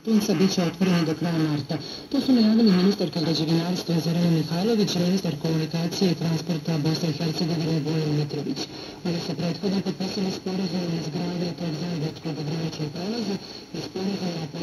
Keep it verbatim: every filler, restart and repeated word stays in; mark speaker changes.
Speaker 1: Tunca bit će otvoreni do kraja marta. To su najavili ministarka građevinarstva Zorana Mihajlović i ministar komunikacije i transporta Bosne i Hercegovine Vojin Mitrović. Oni su prethodno potpisali sporazum o izgradnji tog zajedničkog graničnog prelaza i sporazum o